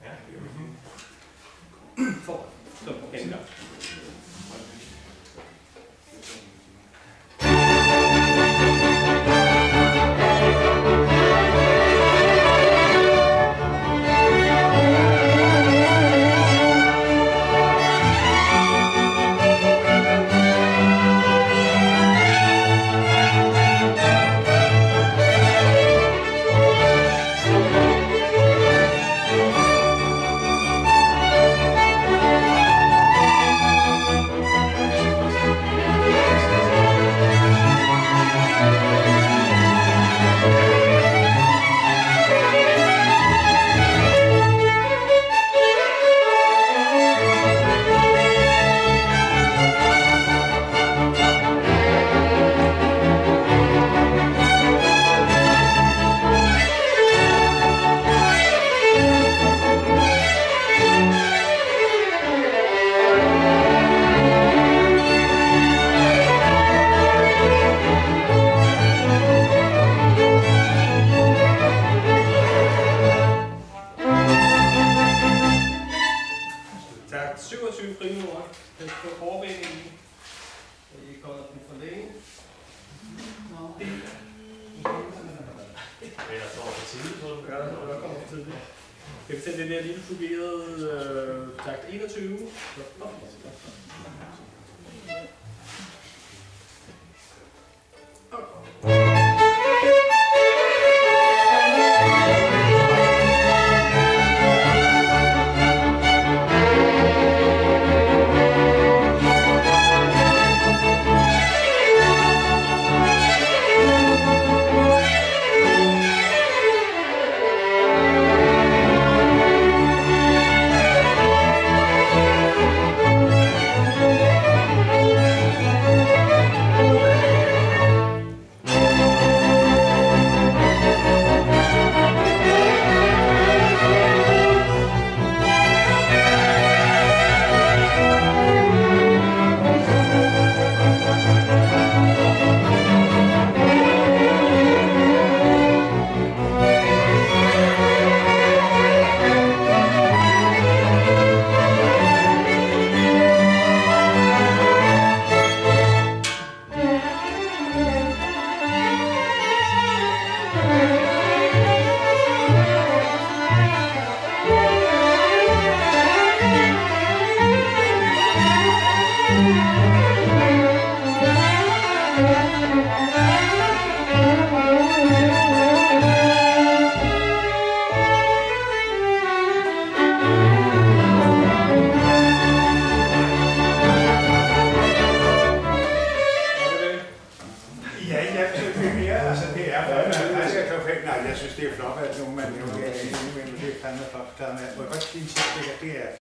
For. Så enter. Tak. 27 frimure. Den skal forvænge i. Og I kommer den for længe. Jeg står for tidligt, tror du? Ja, der kommer for tidligt. Kan vi sætte det der lille fungerede takt 21? Jeg synes, det er flot, at nogen man nævner, det er fandme flot. Det er